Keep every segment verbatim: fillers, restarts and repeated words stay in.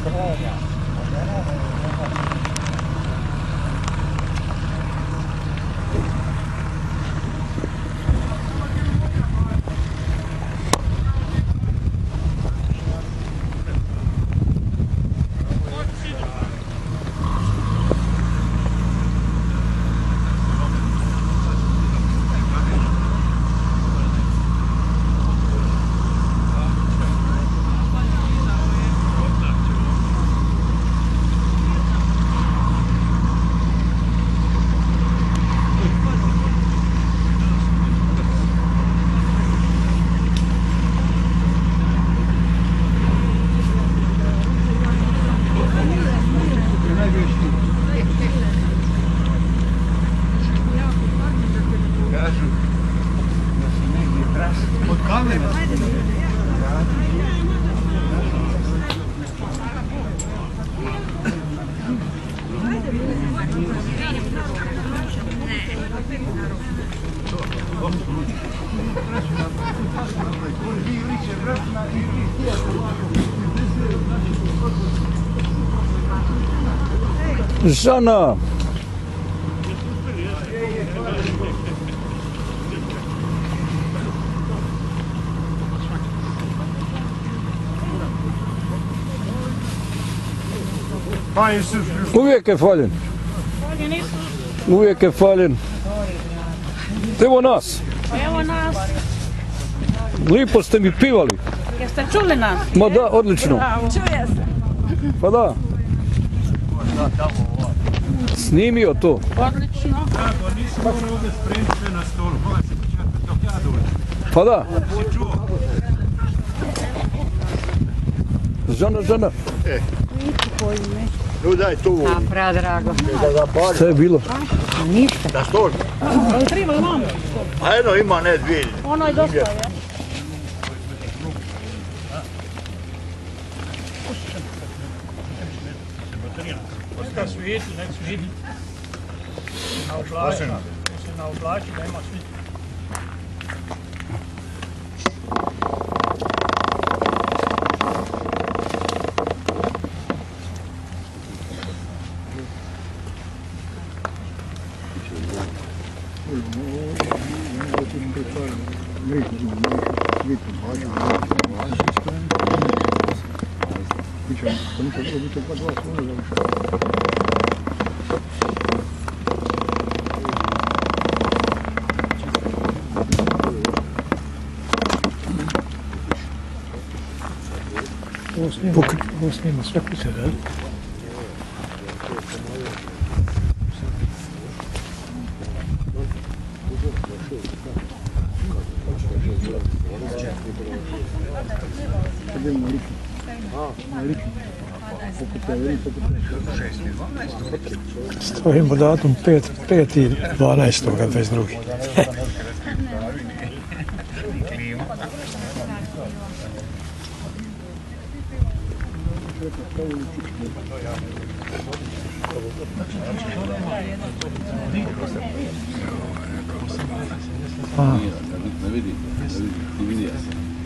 Žana! Uvijek je faljen. Uvijek je faljen. Evo nas. Evo nas. Lipo ste mi pivali. Jeste čuli nas? Ma da, odlično. Čuje se. Pa da. Snimio to. Odlično. Pa da. Žana, Žana. No daj tu. A, pradrago. Šta je bilo? Ništa. Da stol. Ali treba imamo. A jedno ima, ne dvije. Ono je dosta, je. Kad svijeti, nek svijeti. Na oblači, na oblači da ima svijeti. Ovo snima sve kuće, da? Stojimo datum peti dvanaestog dvadeset drugi. A. Ne vidi, ne vidi se.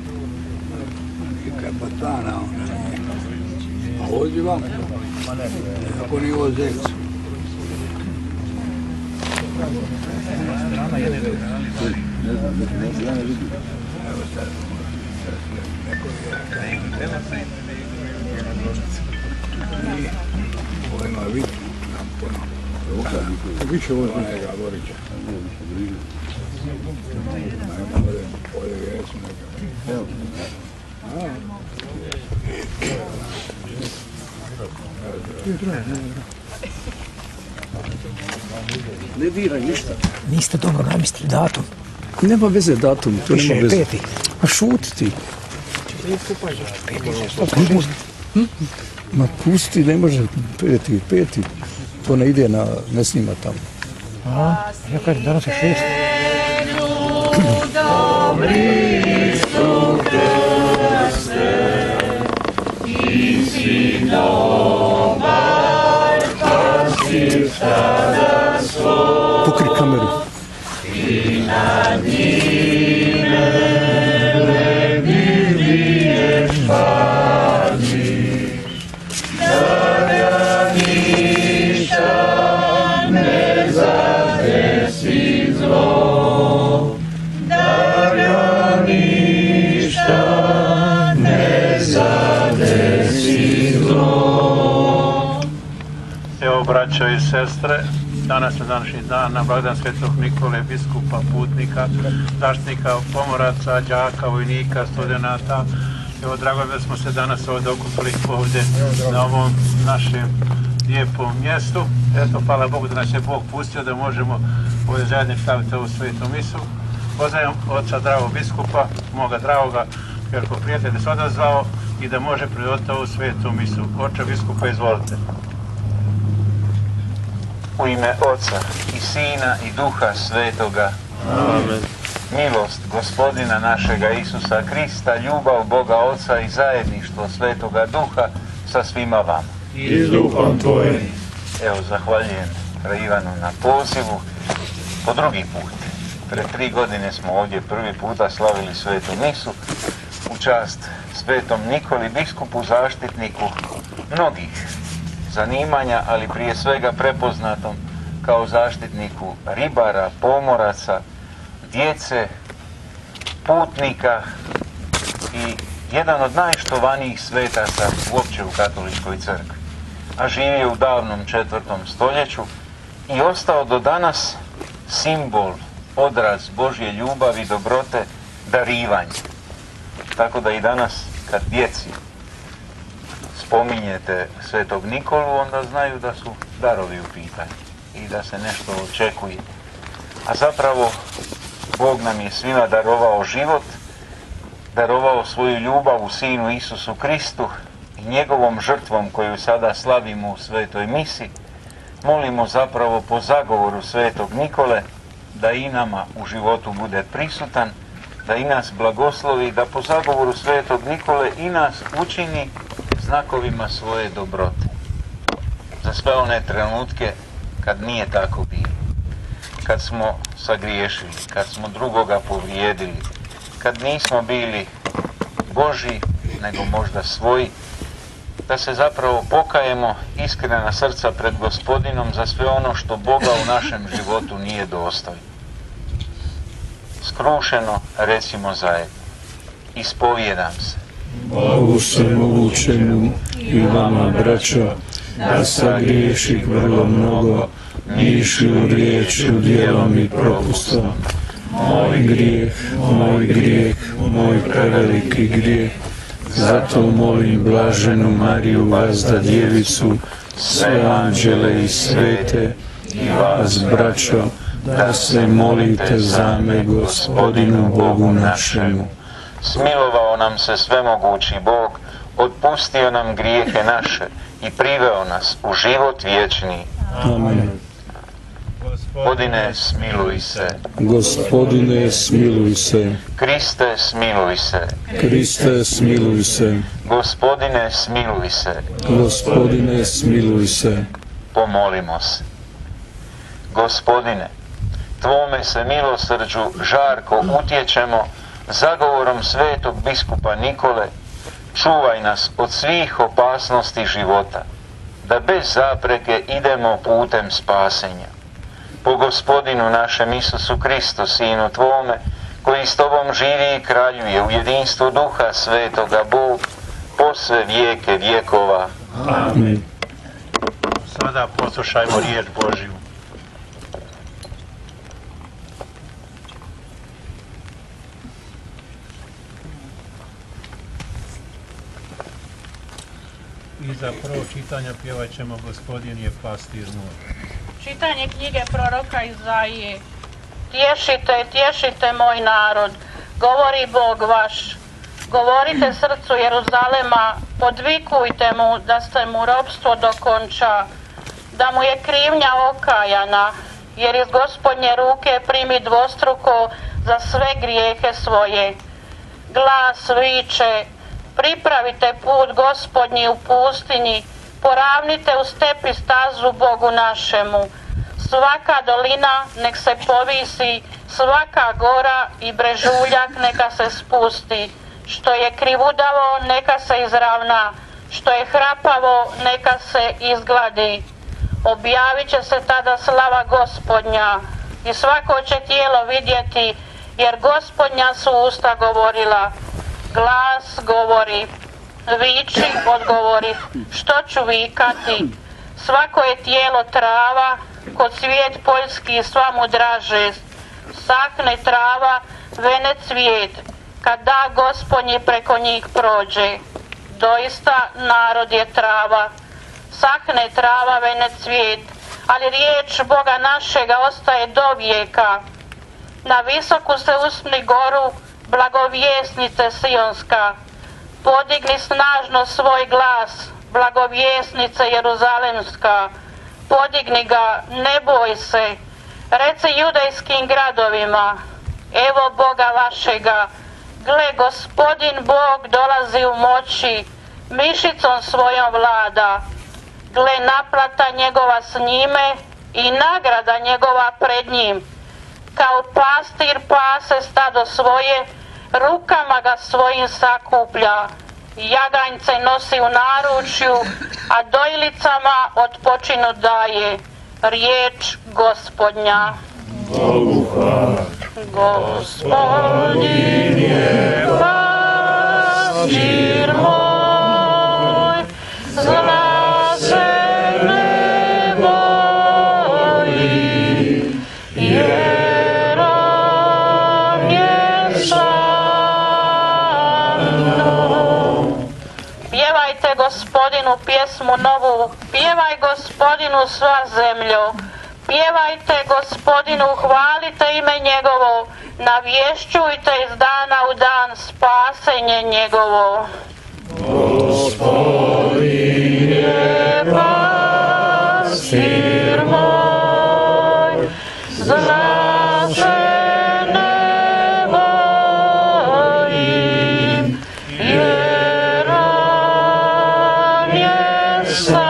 Kapatana ona. A ovdje vam? Ako nije ovo zec. Ne znam, ja ne vidim. Evo sad. Ovo ima vid. Više ovo je njega, Borića. Ne diraj ništa. Niste dobro namistili datum. Nema veze datum, to nema veze. Peti. A šuti ti. Ma pusti, ne može peti, peti. To ne ide na, ne snima tamo. A, ja kažem, danas je šest. Dobri su krste, ti si dobar, kad si sada svoj. Pokri kameru. I nad njime ne vidiješ pati, se si zlo. Evo, braćo i sestre, danas je današnji dan na blagdan Svetog Nikole, biskupa, putnika, zaštitnika pomoraca, đaka, vojnika, studenata. Evo, drago je da smo se danas ovdje okupili ovdje na ovom našem lijepom mjestu. Eto, hvala Bogu da nas je Bog pustio da možemo ovdje zajedno staviti ovu svetu misu. Pozdravljam oca dragog biskupa, moga dragoga, Jerko prijatelj da se odazvao i da može predvoditi ovu svetu misu. Oče biskupa, izvolite. U ime Oca i Sina i Duha Svetoga. Amen. Milost Gospodina našega Isusa Krista, ljubav Boga Oca i zajedništvo Svetoga Duha sa svima vama. I s duhom tvojim. Evo, zahvaljujem Ivanu na pozivu po drugi put. Pre tri godine smo ovdje prvi puta slavili svetu misu u čast svetom Nikoli, biskupu zaštitniku mnogih zanimanja, ali prije svega prepoznatom kao zaštitniku ribara, pomoraca, djece, putnika i jedan od najštovanijih svetaca uopće u katoličkoj crkvi. A živio u davnom četvrtom stoljeću i ostao do danas simbol, odraz Božje ljubavi, dobrote, darivanja. Tako da i danas kad djeci spominjete svetog Nikolu, onda znaju da su darovi u pitanju i da se nešto očekuje. A zapravo Bog nam je svima darovao život, darovao svoju ljubav u Sinu Isusu Kristu i njegovom žrtvom koju sada slavimo u svetoj misi, molimo zapravo po zagovoru svetog Nikole da i nama u životu bude prisutan, da i nas blagoslovi, da po zagovoru svetog Nikole i nas učini znakovima svoje dobrote. Za sve one trenutke kad nije tako bilo, kad smo sagriješili, kad smo drugoga povrijedili, kad nismo bili Božji, nego možda svoji, da se zapravo pokajemo iskrena srca pred Gospodinom za sve ono što Boga u našem životu nije dostojno. Skrušeno recimo zajedno: ispovjedam se Bogu svemogućemu i vama, braćo, da sagriješih vrlo mnogo, mišlju, riječju, djelom i propustom. Moj grijeh, moj grijeh, moj preveliki grijeh. Zato molim blaženu Mariju, vazda djevicu, sve anđele i svete i vas, braćo, da se molite za me Gospodinu Bogu našemu. Smilovao nam se svemogući Bog, otpustio nam grijehe naše i priveo nas u život vječni. Amen. Gospodine, smiluj se. Gospodine, smiluj se. Kriste, smiluj se. Kriste, smiluj se. Gospodine, smiluj se. Gospodine, smiluj se. Pomolimo se. Gospodine, Tvome se milosrđu žarko utječemo zagovorom svetog biskupa Nikole, čuvaj nas od svih opasnosti života, da bez zapreke idemo putem spasenja. Po Gospodinu našem Isusu Kristu, Sinu Tvome, koji s Tobom živi i kraljuje u jedinstvu Duha Svetoga Bog, po sve vijeke vjekova. Amen. Sada poslušajmo riječ Božju. Iza prvog čitanja pjevat ćemo Gospodin je pastir moj. Čitanje knjige proroka Izaije. Tješite, tješite moj narod, govori Bog vaš. Govorite srcu Jeruzalema, podvikujte mu da se mu ropstvo dokonča, da mu je krivnja okajana, jer iz Gospodnje ruke primi dvostruko za sve grijehe svoje. Glas viče: pripravite put Gospodnji u pustinji, poravnite u stepi stazu Bogu našemu. Svaka dolina nek se povisi, svaka gora i brežuljak neka se spusti. Što je krivudavo neka se izravna, što je hrapavo neka se izgladi. Objavit će se tada slava Gospodnja i svako će tijelo vidjeti, jer Gospodnja su usta govorila. Glas govori: viči, odgovori, što ću vikati, svako je tijelo trava, ko cvijet poljski sva mu draže, sahne trava, vene cvijet, kad da Gospodnji preko njih prođe. Doista narod je trava, sahne trava, vene cvijet, ali riječ Boga našega ostaje do vijeka. Na visoku se uspni goru, blagovjesnice Sionska, podigni snažno svoj glas, blagovjesnice Jeruzalemska, podigni ga, ne boj se, reci judejskim gradovima, evo Boga vašega, gle, Gospodin Bog dolazi u moći, mišicom svojom vlada, gle, naplata njegova s njime i nagrada njegova pred njim, kao pastir pase stado svoje, rukama ga svojim sakuplja, jaganjce nosi u naručju, a dojlicama odpočinu daje. Riječ Gospodnja. Gospodin je pastir moj, zla se ne bojim, jer on je sa mnom. Pjevajte Gospodinu pjesmu novu, pjevaj Gospodinu sva zemljo, pjevajte Gospodinu, hvalite ime njegovo, navješćujte iz dana u dan spasenje njegovo. Gospodin je pastir moj, zla se ne bojim, jer on je sa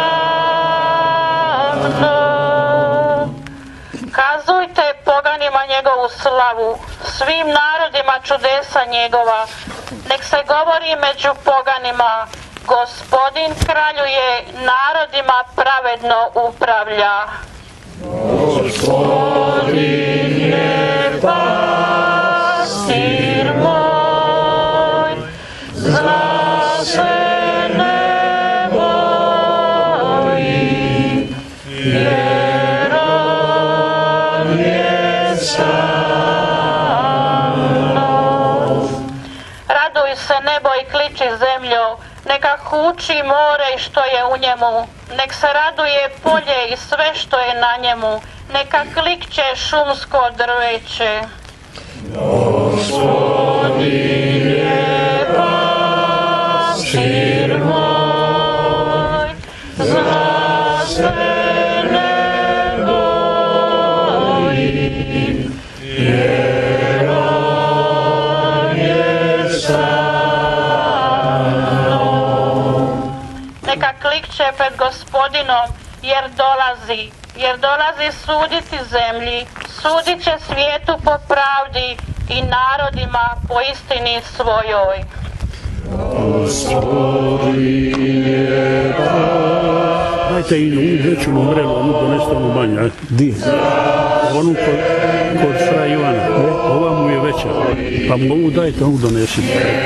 mnom. Kazujte poganima njegovu slavu, svim narodima čudesa njegova, nek se govori među poganima, Gospodin kraljuje, narodima pravedno upravlja. Gospodin je pastir moj, zla se ne bojim, jer on je sa mnom. Raduj se nebo i kliči zemljo, neka huči more i što je u njemu, nek se raduje polje i sve što je na njemu, neka klikće šumsko drveće. Gospodin je pastir moj, zla se ne bojim, jer on je sa mnom. Neka klikće pred Gospodinom, jer dolazi, jer dolazi suditi zemlji, sudit će svijetu po pravdi i narodima po istini svojoj. Gospodin je Dajte i onu veću umrelu, onu doneste onu manju, ajde. Di? Onu kod, kod fra Ivana. Ova mu je veća. Pa mu ovu dajte, ovu donesite.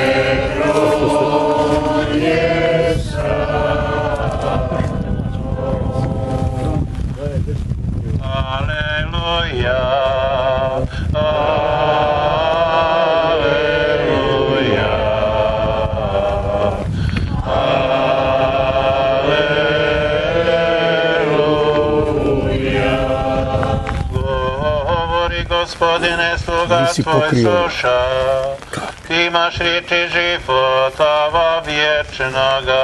Aleluja, Gospodine, sluga tvoj sluša, ti imaš riječi života vječnoga.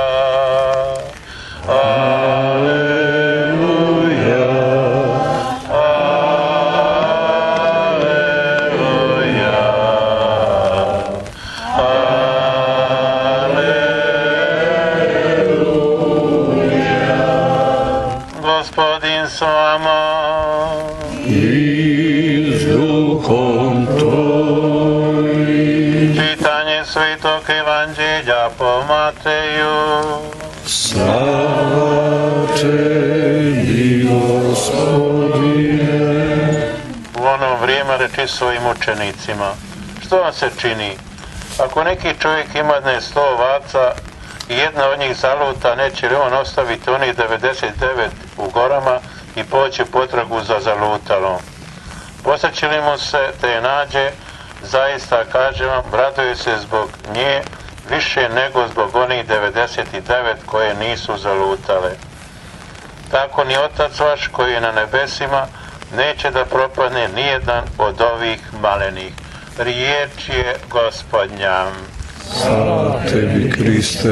Aleluja, aleluja, aleluja. Gospodin s vama. Čitanje Svetog Evanđelja po Mateju. Slava tebi, Gospodine. U ono vrijeme reči svojim učenicima, što vam se čini? Ako neki čovjek ima dne sto ovaca i jedna od njih zaluta, neće li on ostaviti onih devedeset devet u gorama i poći potragu za zalutalom. Posjeći li mu se te je nađe, zaista kažem vam, raduje se zbog nje više nego zbog onih devedeset devet koje nisu zalutale. Tako ni Otac vaš koji je na nebesima neće da propadne nijedan od ovih malenih. Riječ je Gospodnja. Slava tebi, Kriste.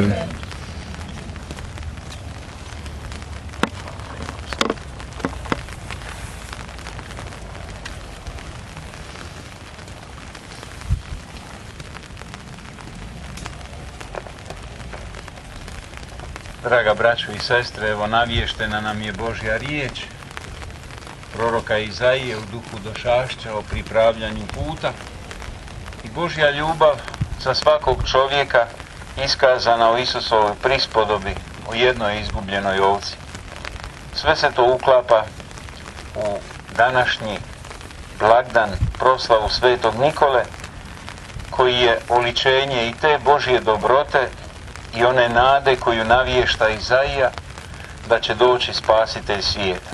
Draga braćo i sestre, evo naviještena nam je Božja riječ proroka Izaije u duhu došašća o pripravljanju puta i Božja ljubav za svakog čovjeka iskazana u Isusovoj prispodobi o jednoj izgubljenoj ovci. Sve se to uklapa u današnji blagdan, proslavu Svetog Nikole, koji je oličenje i te Božje dobrote i one nade koju naviješta Izaija da će doći spasitelj svijeta.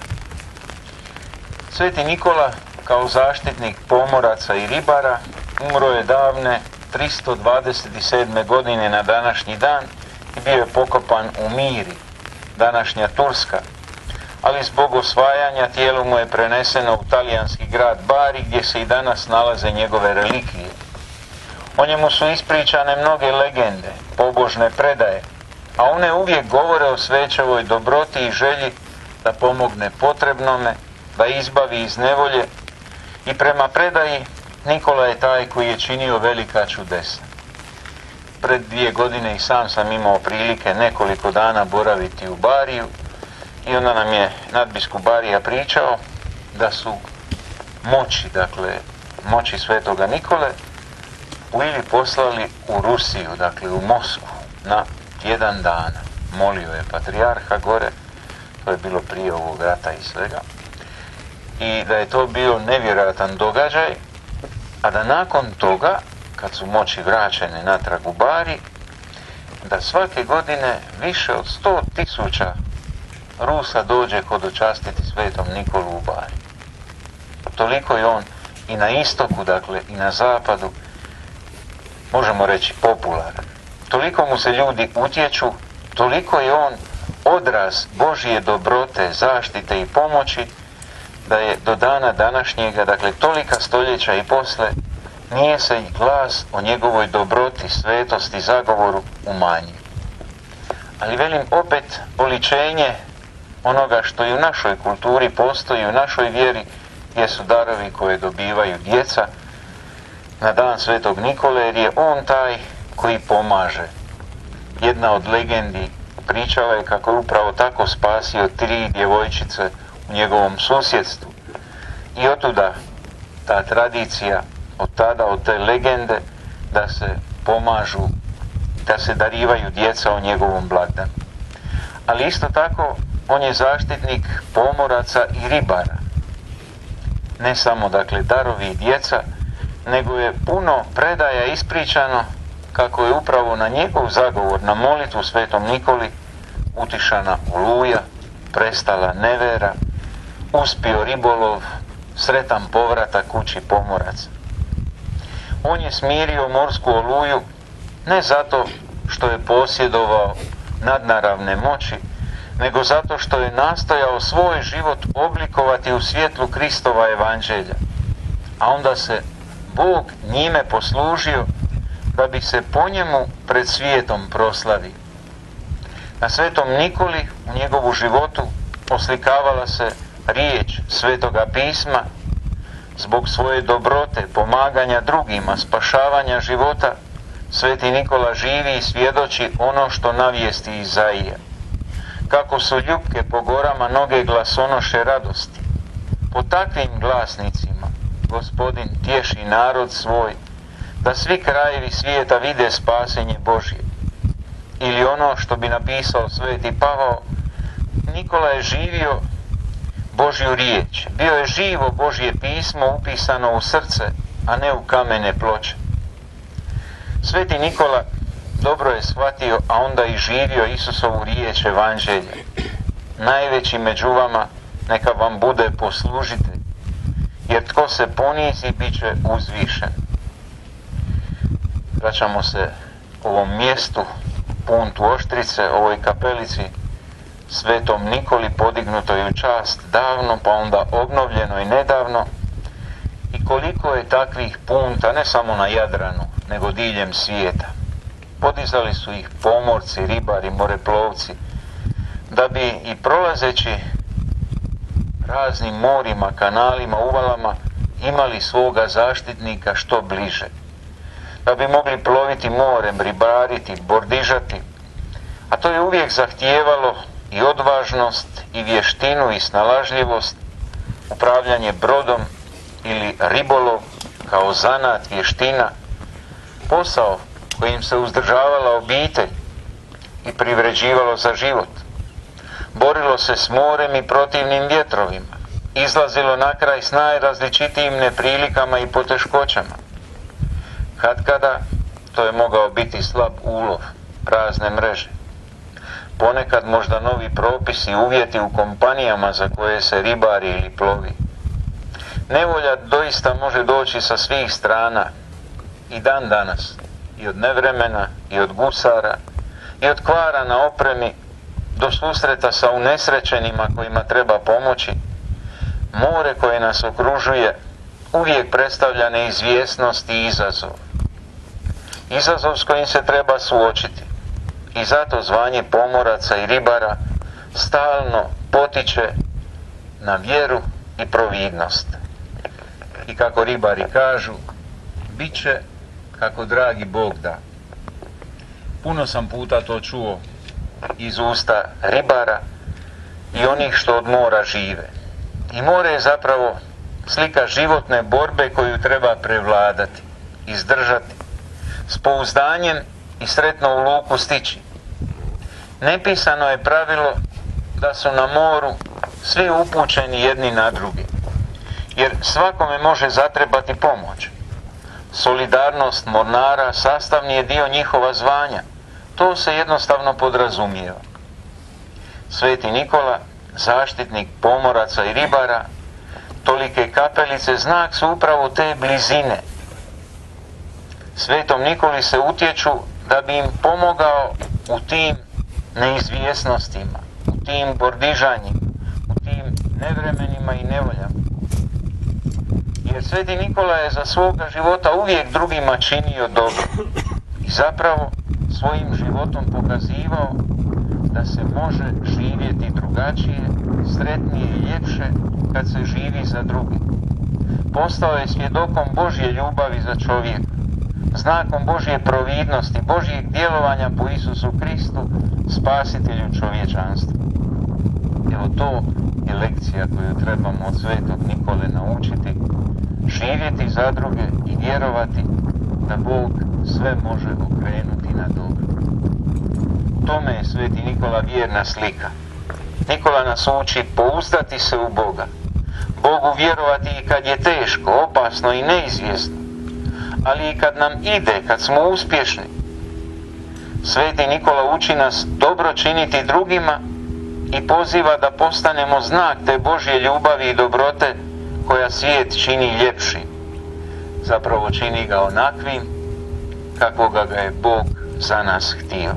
Sveti Nikola kao zaštitnik pomoraca i ribara umro je davne tristo dvadeset sedme. godine na današnji dan i bio je pokopan u Miri, današnja Turska, ali zbog osvajanja tijelo mu je preneseno u talijanski grad Bari gdje se i danas nalaze njegove relikvije. O njemu su ispričane mnoge legende, pobožne predaje, a one uvijek govore o svećevoj dobroti i želji da pomogne potrebnome, da izbavi iz nevolje i prema predaji Nikola je taj koji je činio velika čudesa. Pred dvije godine i sam sam imao prilike nekoliko dana boraviti u Bariju i onda nam je nadbiskup Barija pričao da su moći, dakle moći Svetoga Nikole, u ili poslali u Rusiju, dakle u Moskvu, na jedan dana. Molio je patrijarha gore, to je bilo prije ovog rata i svega, i da je to bio nevjerojatan događaj, a da nakon toga, kad su moći vraćene natrag u Bari, da svake godine više od sto tisuća Rusa dođe hodočastiti Svetom Nikolu u Bari. Toliko je on i na istoku, dakle i na zapadu, možemo reći popularan. Toliko mu se ljudi utječu, toliko je on odraz Božje dobrote, zaštite i pomoći, da je do dana današnjega, dakle tolika stoljeća i posle, nije se i glas o njegovoj dobroti, svetosti, zagovoru umanjio. Ali velim opet oličenje onoga što i u našoj kulturi postoji, u našoj vjeri, jesu darovi koje dobivaju djeca na dan Svetog Nikole, jer je on taj koji pomaže. Jedna od legendi pričala je kako je upravo tako spasio tri djevojčice u njegovom susjedstvu. I otuda ta tradicija, od tada, od te legende, da se pomažu, da se darivaju djeca u njegovom blagdanu. Ali isto tako, on je zaštitnik pomoraca i ribara. Ne samo, dakle, darovi i djeca, nego je puno predaja ispričano kako je upravo na njegov zagovor, na molitvu Svetom Nikoli, utišana oluja, prestala nevera, uspio ribolov, sretan povratak kući pomoraca. On je smirio morsku oluju ne zato što je posjedovao nadnaravne moći, nego zato što je nastojao svoj život oblikovati u svjetlu Kristova evanđelja. A onda se Bog njime poslužio da bi se po njemu pred svijetom proslavio. Na Svetom Nikoli u njegovu životu oslikavala se riječ Svetoga pisma. Zbog svoje dobrote, pomaganja drugima, spašavanja života, Sveti Nikola živi i svjedoči ono što navijesti Izaija. Kako su ljupke po gorama noge glasonoše radosti. Po takvim glasnicima Gospodin tješi narod svoj, da svi krajevi svijeta vide spasenje Božje. Ili ono što bi napisao Sveti Pavao, Nikola je živio Božju riječ. Bio je živo Božje pismo upisano u srce, a ne u kamene ploče. Sveti Nikola dobro je shvatio, a onda i živio Isusovu riječ evanđelja. Najveći među vama neka vam bude poslužitelj, jer tko se ponizi bit će uzvišen. Vraćamo se ovom mjestu, puntu Oštrice, ovoj kapelici Svetom Nikoli, podignutoj u čast davno, pa onda obnovljeno i nedavno. I koliko je takvih punta, ne samo na Jadranu, nego diljem svijeta. Podizali su ih pomorci, ribari, moreplovci, da bi i prolazeći raznim morima, kanalima, uvalama imali svoga zaštitnika što bliže. Da bi mogli ploviti morem, ribariti, bordižati. A to je uvijek zahtijevalo i odvažnost, i vještinu, i snalažljivost, upravljanje brodom ili ribolov kao zanat, vještina, posao kojim se uzdržavala obitelj i privređivalo za život. Borilo se s morem i protivnim vjetrovima, izlazilo na kraj s najrazličitijim neprilikama i poteškoćama. Katkada to je mogao biti slab ulov, prazne mreže. Ponekad možda novi propisi, uvjeti u kompanijama za koje se ribari ili plovi. Nevolja doista može doći sa svih strana i dan danas, i od nevremena, i od gusara, i od kvara na opremi, do susreta sa unesrećenima kojima treba pomoći. More koje nas okružuje uvijek predstavlja neizvjesnost i izazov. Izazov s kojim se treba suočiti. I zato zvanje pomoraca i ribara stalno potiče na vjeru i providnost. I kako ribari kažu, bit će kako dragi Bog da. Puno sam puta to čuo iz usta ribara i onih što od mora žive. I more je zapravo slika životne borbe koju treba prevladati, izdržati, s pouzdanjem i sretno u luku stići. Nepisano je pravilo da su na moru svi upućeni jedni na drugi, jer svakome može zatrebati pomoć. Solidarnost mornara sastavni je dio njihova zvanja. To se jednostavno podrazumijeva. Sveti Nikola, zaštitnik pomoraca i ribara, tolike kapelice znak su upravo te blizine. Svetom Nikoli se utječu da bi im pomogao u tim neizvjesnostima, u tim bordižanjima, u tim nevremenima i nevoljama. Jer Sveti Nikola je za svoga života uvijek drugima činio dobro i zapravo svojim životom pokazivao da se može živjeti drugačije, sretnije i ljepše kad se živi za drugi. Postao je svjedokom Božje ljubavi za čovjeka, znakom Božje providnosti, Božjeg djelovanja po Isusu Kristu, spasitelju čovječanstva. Evo to je lekcija koju trebamo od Svetog Nikole naučiti, živjeti za druge i vjerovati da Bog sve može okrenuti na dobro. Tome je Sveti Nikola vjerna slika. Nikola nas uči pouzdati se u Boga, Bogu vjerovati i kad je teško, opasno i neizvjesno, ali i kad nam ide, kad smo uspješni. Sveti Nikola uči nas dobro činiti drugima i poziva da postanemo znak te Božje ljubavi i dobrote koja svijet čini ljepšim. Zapravo čini ga onakvim kakvoga ga je Bog za nas htio.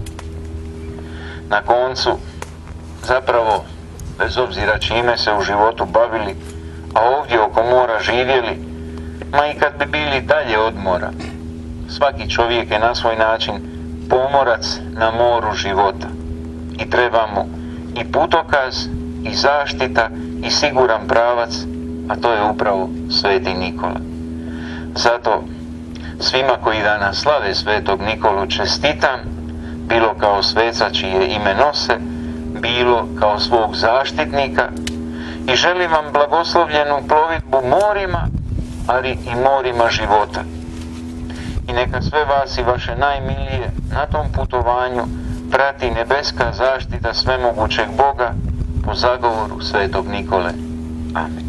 Na koncu, zapravo, bez obzira čime se u životu bavili, a ovdje oko mora živjeli, ma i kad bi bili dalje od mora, svaki čovjek je na svoj način pomorac na moru života i treba mu i putokaz, i zaštita, i siguran pravac, a to je upravo Sveti Nikola. Zato svima koji danas slave Svetog Nikolu čestitam, bilo kao sveca čije ime nose, bilo kao svog zaštitnika, i želim vam blagoslovljenu plovidbu morima, ali i morima života. I neka sve vas i vaše najmilije na tom putovanju prati nebeska zaštita svemogućeg Boga po zagovoru Svetog Nikole. Amen.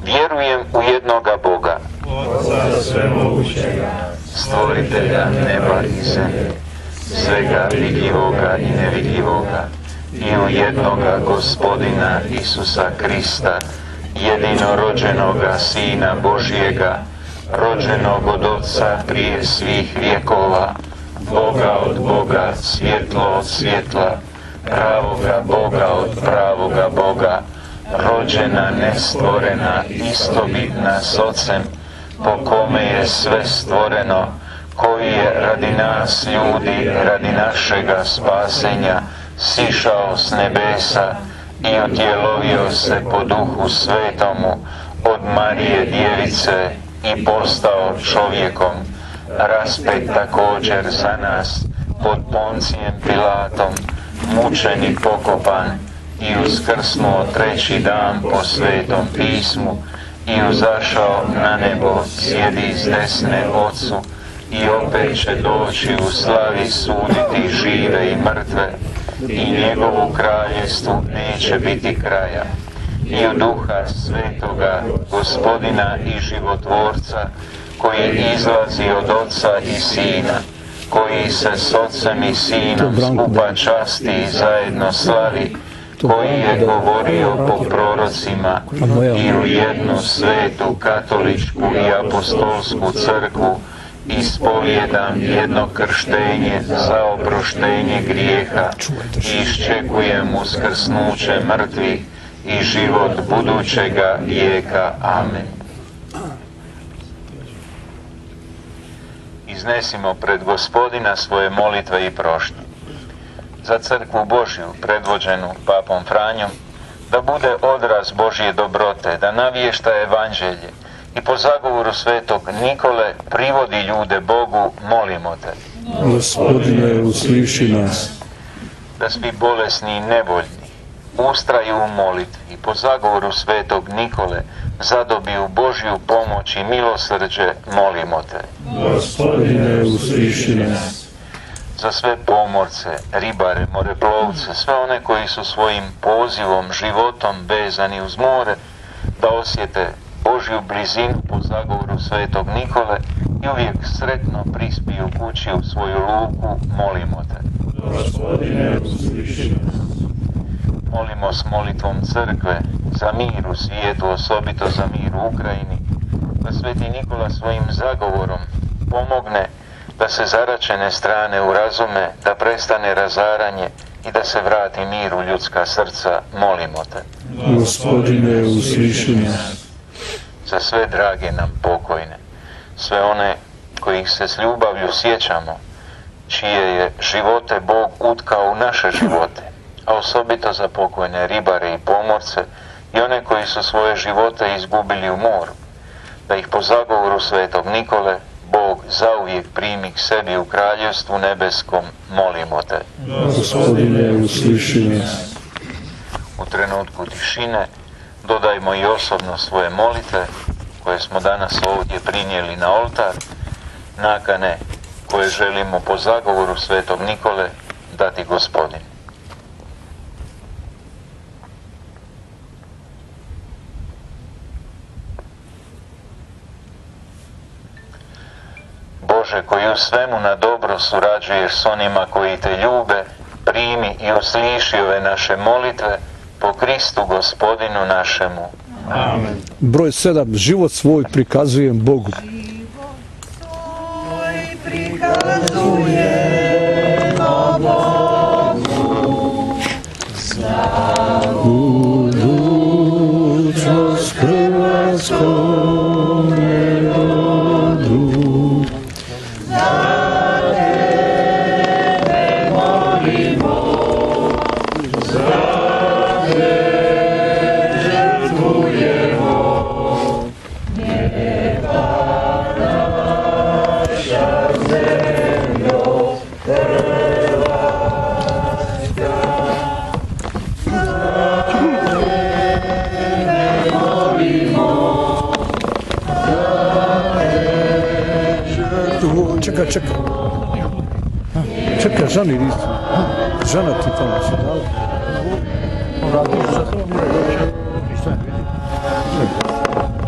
Vjerujem u jednoga Boga, Otca svemogućega, stvoritelja neba i zemlje, svega vidljivoga i nevidljivoga, i u jednoga Gospodina Isusa Krista, jedinorođenoga Sina Božijega, rođenog od Otca prije svih vjekova, Boga od Boga, svjetlo od svjetla, pravoga Boga od pravoga Boga, rođena, nestvorena, istobitna s Otcem, po kome je sve stvoreno, koji je radi nas ljudi, radi našega spasenja, sišao s nebesa i utjelovio se po Duhu Svetomu od Marije Djevice i postao čovjekom, raspet također za nas pod Poncijem Pilatom, mučen i pokopan i uskrsnuo treći dan po Svetom pismu i uzašao na nebo, sjedi s desne Otcu i opet će doći u slavi suditi žive i mrtve i njegovu kraljestvu neće biti kraja. I u Duha Svetoga, Gospodina i Životvorca, koji izlazi od Otca i Sina, koji se s Otcem i Sinom skupa časti i zajedno slavi, koji je govorio po prorocima i u jednu svetu katoličku i apostolsku crkvu ispovjedam jedno krštenje za oproštenje grijeha i iščekujem uskrsnuće mrtvih i život budućega vijeka. Amen. Iznesimo pred Gospodina svoje molitve i prošnje. Za crkvu Božju, predvođenu papom Franjom, da bude odraz Božje dobrote, da navješta evanđelje i po zagovoru svetog Nikole privodi ljude Bogu, molimo te. Gospodine, usliši nas. Da svi bolesni i nevoljni ustraju u molitvi i po zagovoru svetog Nikole zadobiju Božju pomoć i milosrđe, molimo te. Gospodine, usliši nas. Za sve pomorce, ribare, moreplovce, sve one koji su svojim pozivom, životom vezani uz more, da osjete Božju blizinu po zagovoru svetog Nikole i uvijek sretno prispiju kući u svoju luku, molimo te. Gospodine, usliši nas. Molimo s molitvom crkve za mir u svijetu, osobito za mir u Ukrajini, da sveti Nikola svojim zagovorom pomogne da se zaračene strane urazume, da prestane razaranje i da se vrati mir u ljudska srca, molimo te. Gospodine, usliši nas. Za sve drage nam pokojne, sve one kojih se s ljubavlju sjećamo, čije je živote Bog utkao u naše živote, a osobito za pokojne ribare i pomorce i one koji su svoje živote izgubili u moru, da ih po zagovoru svetog Nikole Bog zauvijek primi k sebi u kraljevstvu nebeskom, molimo te. Gospodine, usliši nas. U trenutku tišine dodajmo i osobno svoje molitve koje smo danas ovdje prinijeli na oltar, nakane koje želimo po zagovoru svetog Nikole dati Gospodin. Bože, koji u svemu na dobro surađuješ s onima koji te ljube, primi i usliši ove naše molitve po Kristu Gospodinu našemu. Amen. Broj sedam. Život svoj prikazujem Bogu. Budućnost hrvatskom narodu, Čekaj, čekaj. Čekaj, Žani, isti. Žana ti tamo se dala. Radiš za to?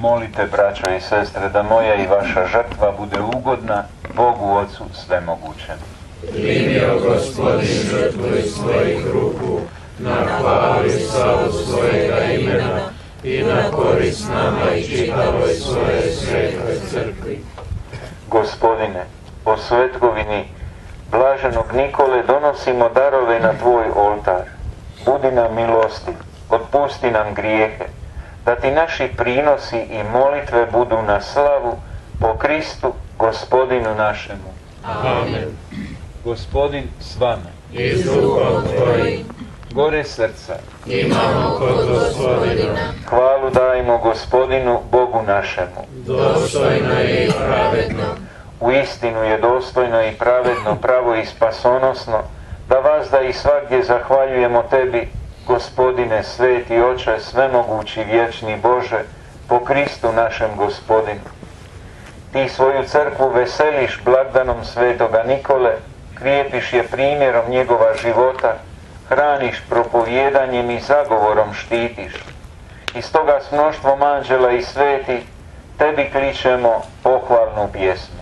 Molite, braćo i sestre, da moja i vaša žrtva bude ugodna Bogu Ocu Svemogućem. Primio Gospodin žrtvu iz svojih ruku, na hvalu i slavu svojega imena i na korist nama i čitavoj svoje svetoj crkvi. Gospodine, po svetkovini blaženog Nikole donosimo darove na tvoj oltar. Budi nam milostiv, otpusti nam grijehe, da ti naši prinosi i molitve budu na slavu po Kristu, Gospodinu našemu. Amen. Gospodin s vama. I s duhom tvojim. Gore srca. Imamo kod Gospodina. Hvalu dajmo Gospodinu, Bogu našemu. Dostojno je i pravedno. U istinu je dostojno i pravedno, pravo i spasonosno, da vas da i svagdje zahvaljujemo tebi, Gospodine, sveti Oče, svemogući, vječni Bože, po Kristu našem Gospodinu. Ti svoju crkvu veseliš blagdanom svetoga Nikole, krijepiš je primjerom njegova života, hraniš propovjedanjem i zagovorom štitiš. I stoga s mnoštvom anđela i sveti tebi kličemo pohvalnu pjesmu.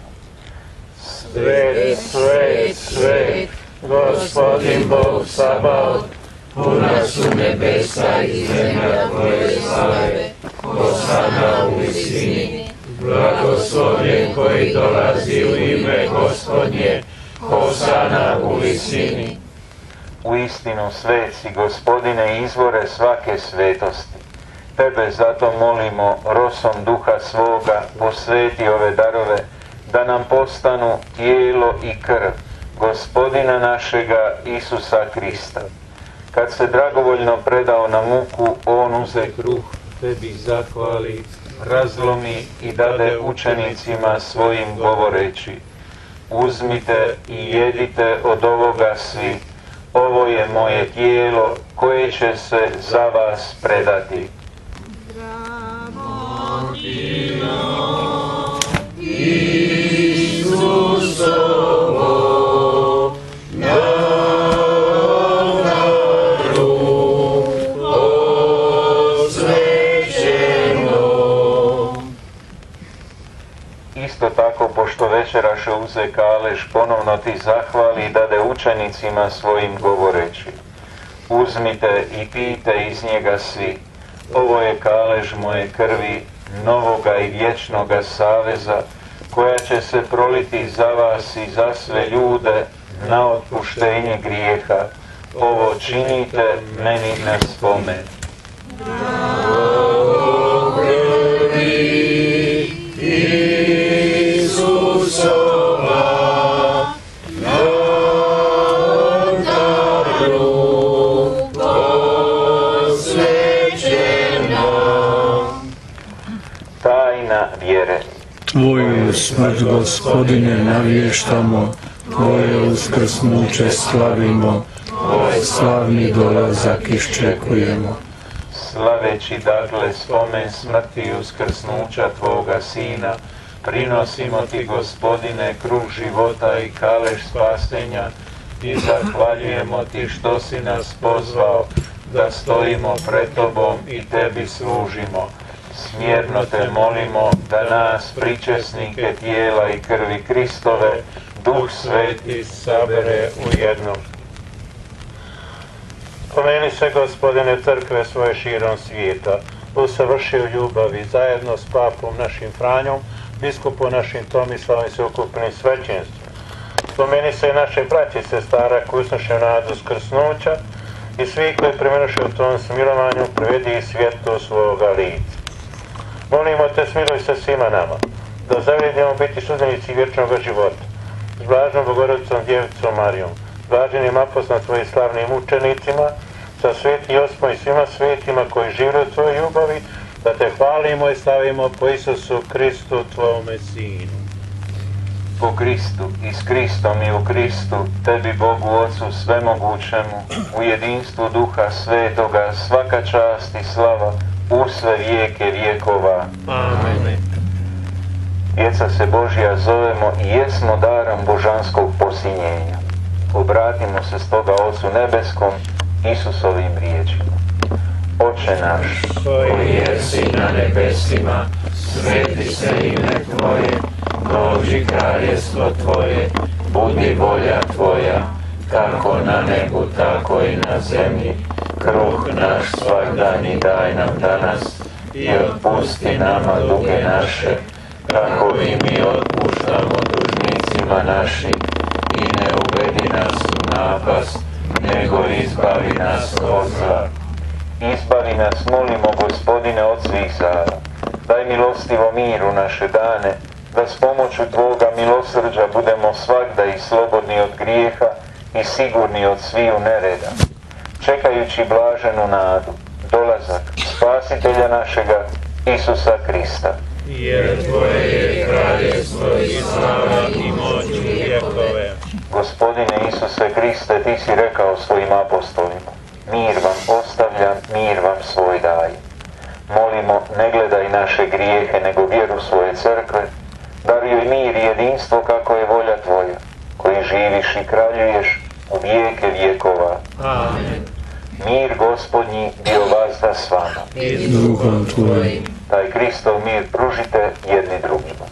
Svet, svet, svet, Gospodin Bog Sabaot, puna su nebesa i zemlja tvoje slave, Hosana u visini, blagoslovljen koji dolazi u ime Gospodnje, Hosana u visini. U istinu svet si, Gospodine, izvore svake svetosti. Tebe zato molimo, rosom duha svoga, posveti ove darove, da nam postanu tijelo i krv Gospodina našega Isusa Krista. Kad se dragovoljno predao na muku, on uze kruh, tebi zahvali, razlomi i dade učenicima svojim govoreći: uzmite i jedite od ovoga svi, ovo je moje tijelo koje će se za vas predati. Isusovo na oltaru osvećeno. Isto tako, pošto večeraše uze kalež, ponovno ti zahvali i dade učenicima svojim govoreći: uzmite i pijte iz njega svi, ovo je kalež moje krvi, novoga i vječnoga saveza, koja će se proliti za vas i za sve ljude na otpuštenje grijeha. Ovo činite meni na spomen. Isusova na oltaru osvećena. Tajna vjere. Tvoju smrt, Gospodine, navještamo, Tvoje uskrsnuće slavimo, Tvoj slavni dolazak iščekujemo. Slaveći dakle spomen smrti i uskrsnuća Tvoga Sina, prinosimo Ti, Gospodine, kruh života i kalež spasenja i zahvaljujemo Ti što si nas pozvao da stojimo pred Tobom i Tebi služimo. Smjerno Te molimo da nas, pričesnike tijela i krvi Kristove, Duh Sveti sabere u jednom. Pomeni se, Gospodine, crkve svoje širom svijeta, usavrši u ljubavi zajedno s papom našim Franjom, biskupom našim Tomislavom i sveukupnim svećenstvom. Spomeni se i naše braće i sestara koji usnoše nadu skrsnuća i svi koji premenuše u tom smilovanju, privedi i svjetlo svoga lica. Molimo Te, smiluj se svima nama, da zavredimo biti sudbenici vječnog života, s blažnom Bogorodicom Djevicom Marijom, blaženim apostolom Tvojim slavnim učenicima, sa sveti Josipom i svima svetima koji žive u Tvojoj ljubavi, da Te hvalimo i slavimo po Isusu Kristu, Tvome Sinu. Po Kristu i s Kristom i u Kristu, Tebi, Bogu Ocu svemogućemu, u jedinstvu Duha Svetoga, svaka čast i slava u sve vijeke vjekova. Amen. Djeca se Božja zovemo i jesmo darom božanskog posinjenja. Obratimo se stoga Ocu nebeskom Isusovim riječima. Oče naš, koji jesi na nebesima, sveti se ime Tvoje, dođi kraljestvo Tvoje, budi volja Tvoja, kako na nebu, tako i na zemlji. Kruh naš svakdani daj nam danas i otpusti nama duge naše, kako i mi otpuštamo dužnicima našim, i ne uvedi nas u napast, nego izbavi nas od zla. izbavi nas, molimo, Gospodine, od svih zala. Daj milostivo mir u naše dane, da s pomoću Tvoga milosrđa budemo svagda i slobodni od grijeha i sigurni od sviju nereda, čekajući blaženu nadu, dolazak Spasitelja našega, Isusa Krista. Jer Tvoje je kraljestvo i slava i moć u vjekove. Gospodine Isuse Kriste, Ti si rekao svojim apostolima, mir vam ostavljam, mir vam svoj dajem. Molimo, ne gledaj naše grijehe, nego vjeru svoje crkve, daruj mir i jedinstvo kako je volja Tvoja, koji živiš i kraljuješ u vijeke vjekova. Amen. Mir Gospodnji bio vazda s vama. I s duhom Tvojim. Taj Kristov mir pružite jedni drugima.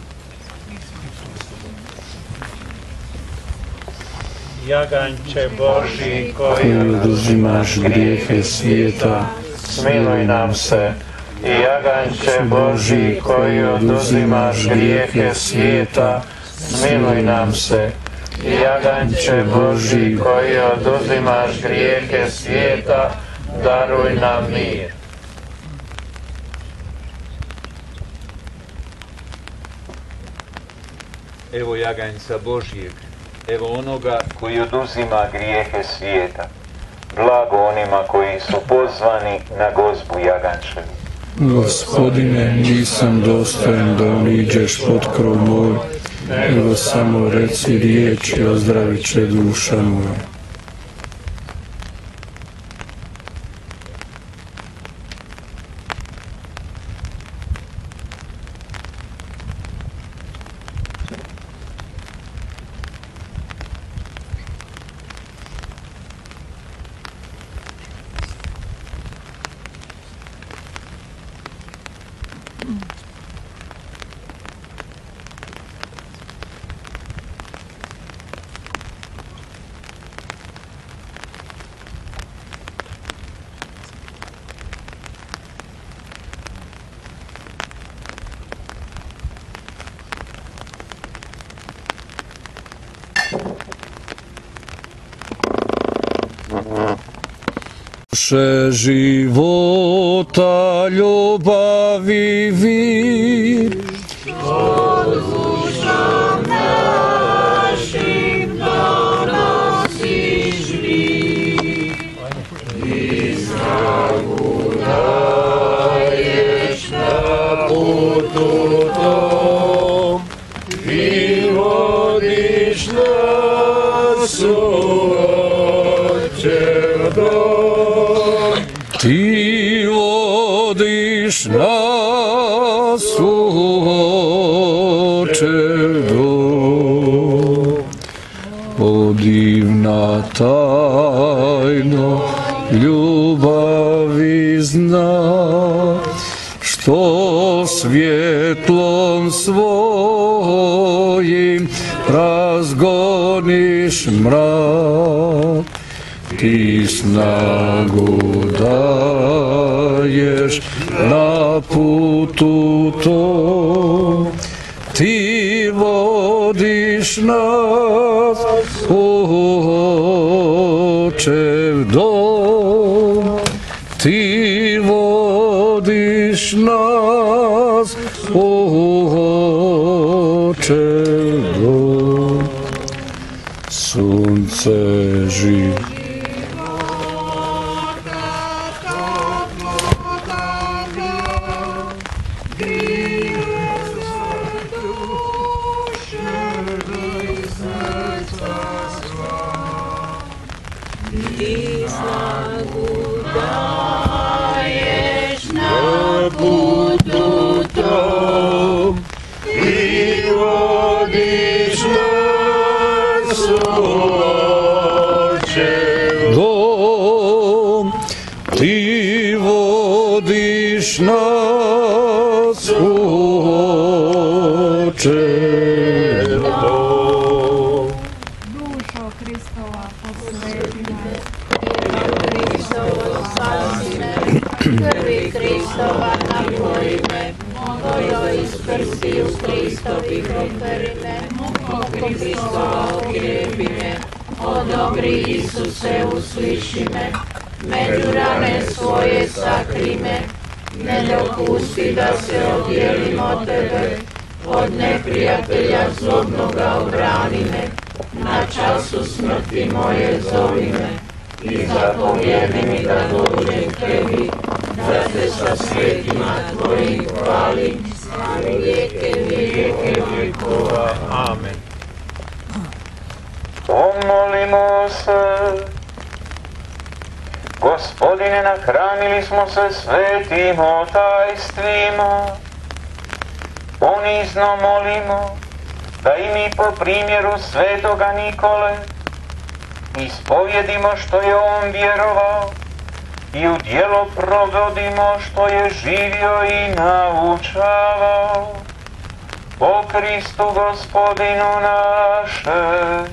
Jaganče Božji, koji oduzimaš grijehe svijeta, smiluj nam se. I Jaganče Božji, koji oduzimaš grijehe svijeta, smiluj nam se. I Jaganče Božji, koji oduzimaš grijehe svijeta, daruj nam mir. Evo jaganjca Božijeg, Evo onoga koji oduzima grijehe svijeta. Blago onima koji su pozvani na gozbu jagančevu. Gospodine, nisam dostojan da uđeš pod krov moj, nego samo reci riječ i ozdravit će duša moja. Duše života, ljubavi vir, od dušom našim donosiš mir, i snagu daješ na putu tom, i vodiš nas u Otčev dom. Ti vodiš nas u Otčev dom. O divna tajno ljubavi zna, što svjetlom svojim razgoniš mrak. Ti snagu daješ na putu tom, ti vodiš nas u Otčev dom, ti vodiš nas u Otčev dom. Sunce živ Otčev nas, Oče dom. Dušo Hristova posveti nas, Hristovo spasi me, krvi Hristova napoji me, vodo iz prstiju Hristovih operi me, muko Hristova okrijepi me, o dobri Isuse usliši me, među rane svoje sakri me, ne dopusti da se oddijelim od tebe, od neprijatelja zlobnoga obrani me, na času smrti moje zovi me, i zapovjedi mi da dođem k tebi, da te sa svetima tvojim hvalim, slavi vijeke vijeke vijekova. Amen. Pomolimo se. Gospodine, nahranili smo se svetim otajstvima. Ponizno molimo da i mi po primjeru svetoga Nikole ispovjedimo što je on vjerovao i u djelo provodimo što je živio i naučavao. Po Kristu Gospodinu naše.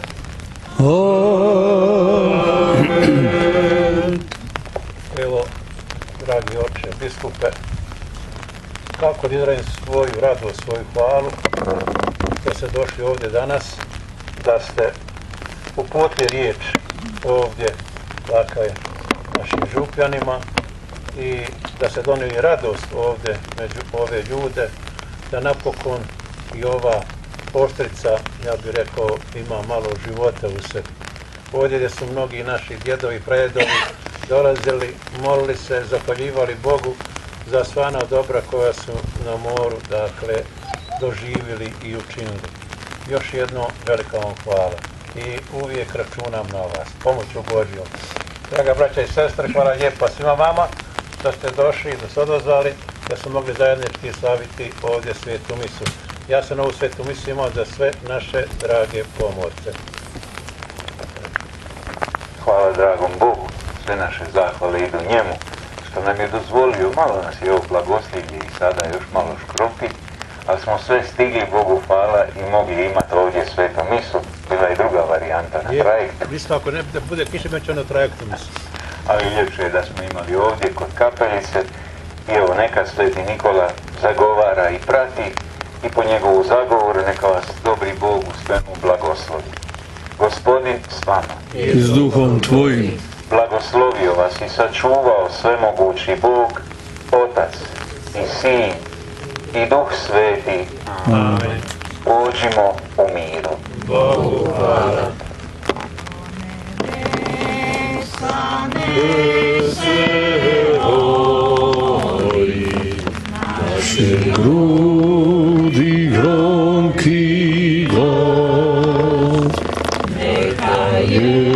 Amen. Evo, dragi oče, biskupe, kako da izrazim svoju radost, svoju hvalu, što ste došli ovdje danas, da ste uputili riječ ovdje, dakle, našim župljanima i da se donijeli radost ovdje među ove ljude, da napokon i ova oštrica, ja bih rekao, ima malo života u sebi. Ovdje gdje su mnogi naši djedovi i pradedovi dolazili, molili se, zapaljivali Bogu za sva ona dobra koja su na moru, dakle, doživjeli i učinili. Još jedno velika vam hvala i uvijek računam na vas, pomoću Božjom. Draga braća i sestre, hvala lijepa svima vama da ste došli, da ste odazvali, da smo mogli zajednički slaviti ovdje svetu misu. Ja sam ovu svetu misu imao za sve naše drage pomorce. Hvala dragom Bogu, sve naše zahvale idu njemu, što nam je dozvolio, malo nas je ovo blagoslivlje i sada još malo škropi, ali smo sve stigli, Bogu hvala, i mogli imati ovdje svetu misu. Bila je druga varijanta na trajektu. Isto ako ne bude kiše, već na trajektu misu. Ali ljepše je da smo imali ovdje kod kapelice i evo neka sveti Nikola zagovara i prati i po njegovu zagovoru neka vas dobri Bog u svemu blagoslovi. Gospodin s vama. I s duhom tvojim. Blagoslovio vas i sačuvao svemogući Bog, Otac i Sin i Duh Sveti. Amen. Pođimo u miru. Bogu hvala. Naše grudi gromki glas, neka je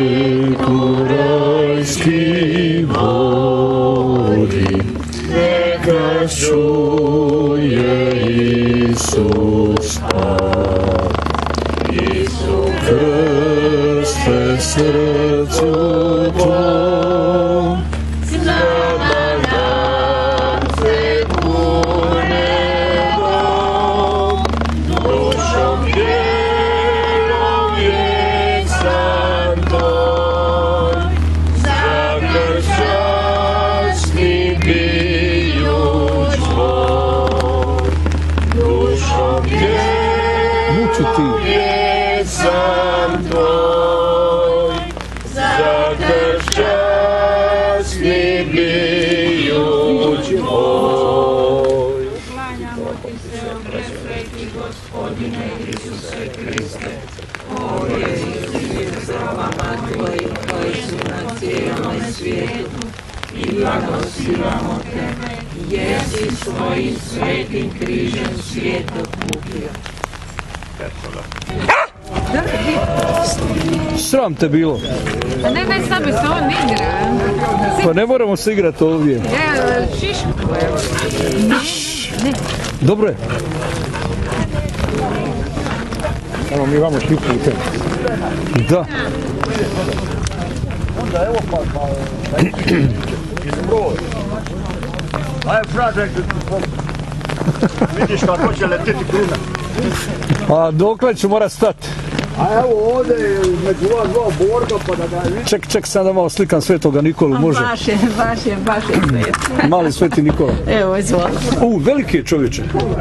kurajski vodi, neka čuje Isus pad. Isus krste srcu tvom, slava nam se kunebom, dušom djelom je san tvoj, zagršasni bijuć tvoj, dušom djelom je san tvoj, zagršasni bijuć tvoj. Klanjamo ti se, o presveti Gospodine Isuse Hriste, ovdje i zdravama tvojim koji su na cijelom svijetu i blagosivamo tebe, jer si svojim svetim križem svijet okupio. Sram te bilo. Pa ne, ne, sad bi se on igra. Pa ne moramo se igrati ovdje. Ja, šišku. Dobro je. Evo mi vamo šli putem. Da. Onda evo pa, pa, Aj, fražek, vidiš kako će letiti kruna. A dokle ću morat stati? A evo ovdje, među ova dva borga, pa da ga vidiš. Ček, ček, sad da malo slikam Svetoga Nikolu, može? Baš je, baš je, baš je sveti. Mali Sveti Nikola. Evo, izvoli. U, veliki je čovječe.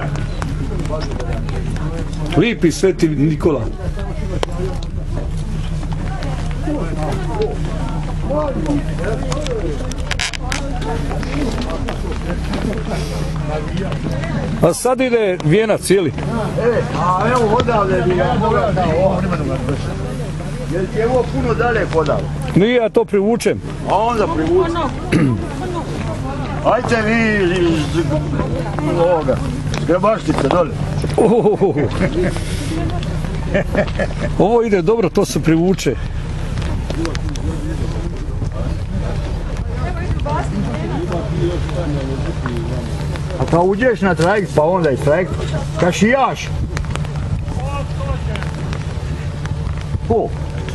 Lipi Sveti Nikola. A sad ide vijenac, jeli? E, a evo odavde bi ja mogao da ovo. Jer ti je ovo puno dalje odavde. Nije, ja to privučem. A onda privučem. Ajte vi iz ovoga, Grebaštice dole. Ovo ide dobro, to se privuče. A kad uđeš na trajekt, pa onda iz trajekt, kašijaš. Ko?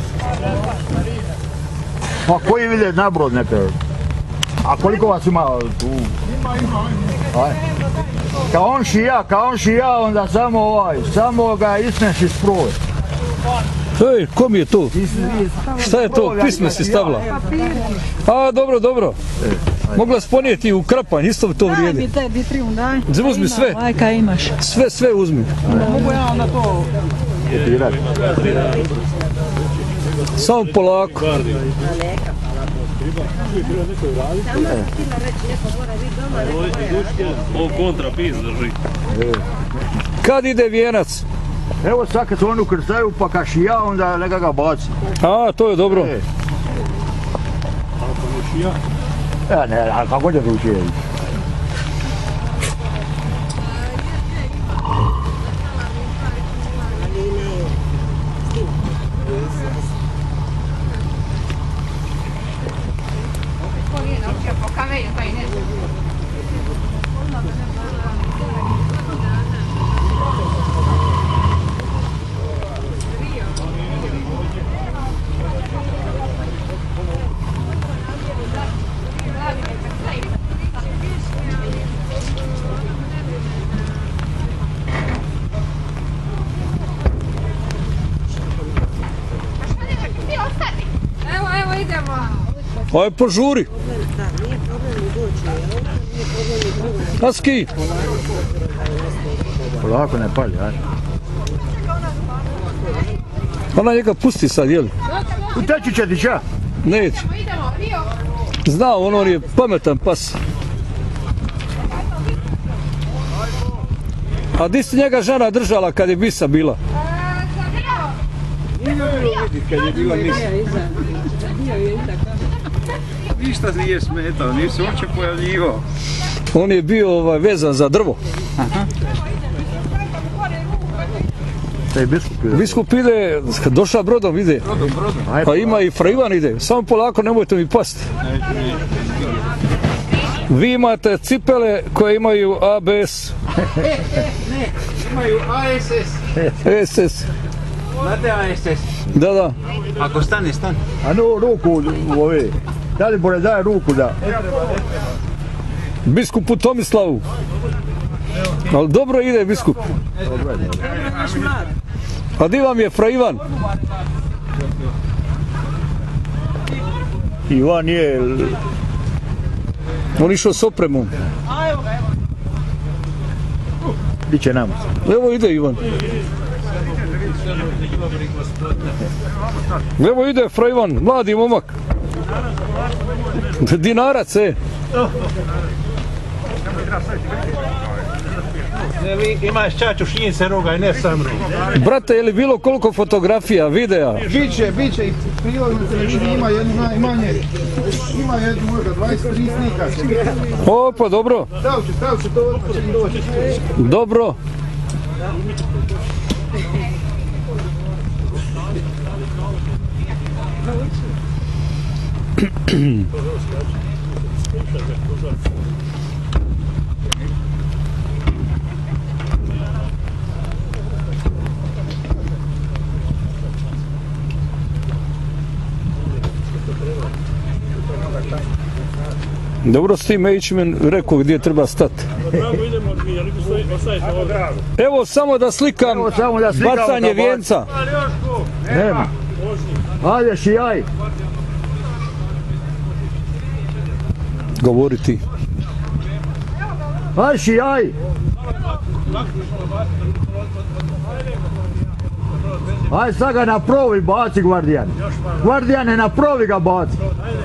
Pa koji vide na brod neka? A koliko vas ima tu? Ima, ima, ima. Kad on šija, kad on šija, onda samo ovaj, samo ga isneš iz prove. Ej, ko mi je to? Šta je to? Pisme si stavila? A, dobro, dobro. Mogla sponijeti u Krapanj, isto to vrijedi. Daj mi te ditrium, daj. Uzmi sve. Aj, kaj imaš. Sve, sve uzmi. Mogu ja onda to... Samo polako. Ovo kontra pis drži. Kad ide vijenac? Evo sad kad se oni ukrcaju pa kašija, onda neka ga baci. A, to je dobro. E. Ja ne, a kako će ručije? Aj, požuri. Aski. Polako ne pali, aj. Ona njega pusti sad, jel? Uteći će ti ča? Neće. Zna, on, on je pametan pas. A di si njega žena držala kad je bisa bila? Kad je bila misa. Ništa nije smetao, nije se uopće pojavljivao. On je bio ovaj, vezan za drvo. Aha. Biskup ide. Biskup ide, došao brodom ide. Brodom, brodom. Pa ima i Fraivan ide. Samo polako, nemojte mi pasti. Vi imate cipele koje imaju A B S. Ne, ne, imaju A S S. S S. Znate A S S? Da, da. Ako stane, stane. A no, ruku u ove. Da li bore daje ruku da? Biskupu Tomislavu. Ali dobro ide biskup. A di vam je Fraivan? Ivan je... On išao s opremom. Biće nama. Evo ide Ivan. Evo ide Fraivan, mladi momak. Dinarac, e. Imaš čaču šinjice roga i ne sam roga. Brate, je li bilo koliko fotografija, videa? Biće, biće i prilog na televiziji ima jednu najmanje, ima jednu možda dvadeset tri slika. O, pa dobro. Stav ću, stav ću to, pa će doći. Dobro. Dobro s tim Ejčmen rekao gdje treba stati. Evo samo da slikam Evo samo da slikam bacanje da vijenca. Nema. Ajde šijaj. Govori ti. Ajde šijaj. Ajde sad ga na provi baci Gvardijan. Gvardijane na provi ga baci.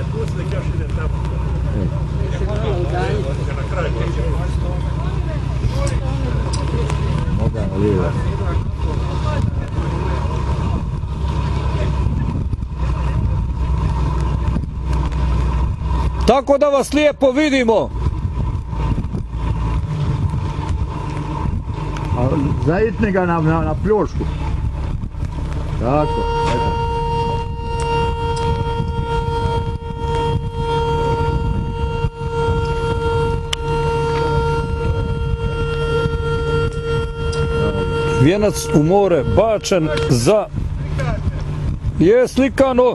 Tako da vas lijepo vidimo. Zaitni ga na, na, na pljošku. Tako, eto. Vijenac u more bačen za... Je slikano.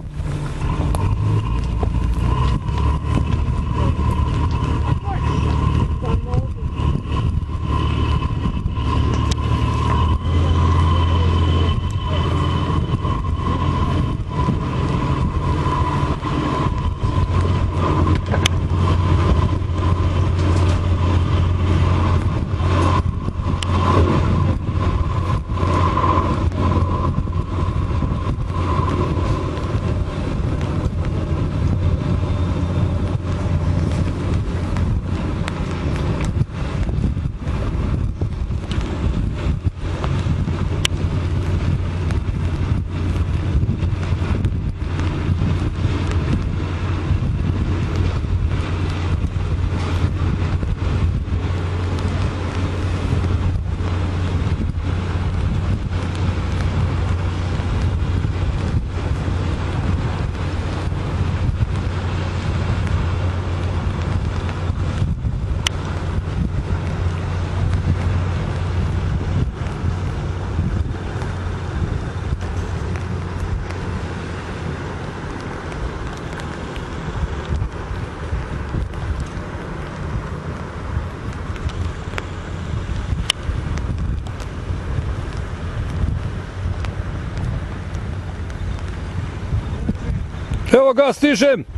Evo ga, stižem.